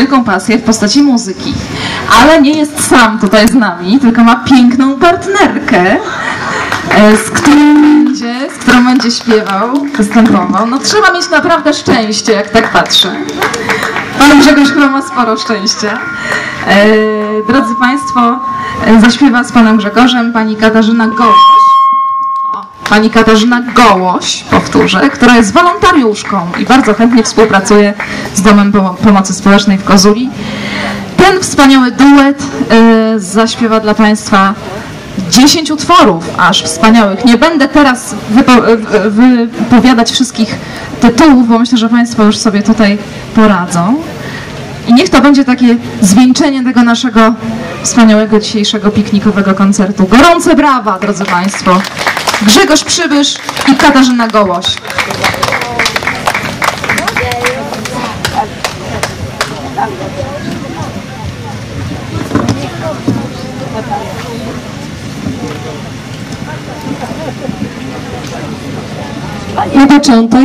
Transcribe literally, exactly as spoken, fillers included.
wielką pasję w postaci muzyki. Ale nie jest sam tutaj z nami, tylko ma piękną partnerkę, z którą będzie, z którą będzie śpiewał, występował. No trzeba mieć naprawdę szczęście, jak tak patrzę. Pan Grzegorz chyba ma sporo szczęścia. E, drodzy Państwo, zaśpiewa z Panem Grzegorzem pani Katarzyna Gołoś. O, pani Katarzyna Gołoś, powtórzę, która jest wolontariuszką i bardzo chętnie współpracuje z Domem Pomocy Społecznej w Kozuli. Ten wspaniały duet e, zaśpiewa dla Państwa dziesięć utworów, aż wspaniałych. Nie będę teraz wypo, wypowiadać wszystkich tytułów, bo myślę, że Państwo już sobie tutaj poradzą. I niech to będzie takie zwieńczenie tego naszego wspaniałego dzisiejszego piknikowego koncertu. Gorące brawa, drodzy Państwo. Grzegorz Przybysz i Katarzyna Gołoś. Na początek